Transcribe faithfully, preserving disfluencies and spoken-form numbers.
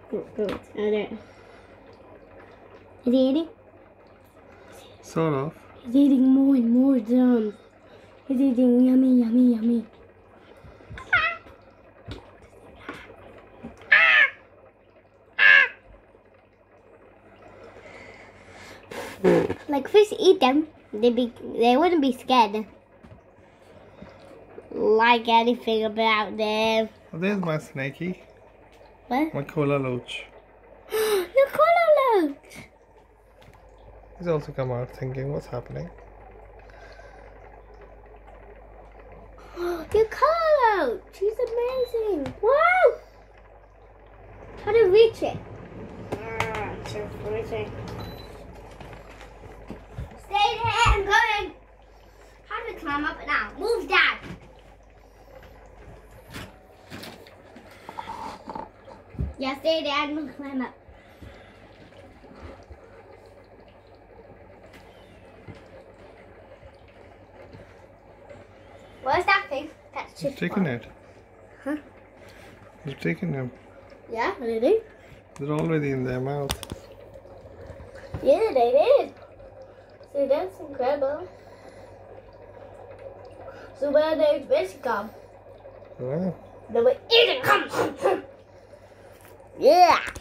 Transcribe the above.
Good, good. I don't. Is he eating? Sort of. He's eating more and more drums. He's eating yummy, yummy, yummy. Like fish eat them, they be they wouldn't be scared. Like anything about them. Well, there's my snakey. What? My koala loach. The koala loach! He's also come out thinking, what's happening? The koala loach! She's amazing! Wow! How to reach it? Ah, so freezing. Stay there, I'm going! How to climb up now? Move, Dad! Yeah, stay there, I'm gonna climb up. Where's that thing? That's He's just taken fun. it. Huh? He's taken them. Yeah, they did. They're already in their mouth. Yeah, they did. See, that's incredible. So where did fish come? Wow. They were eating. Come. Yeah.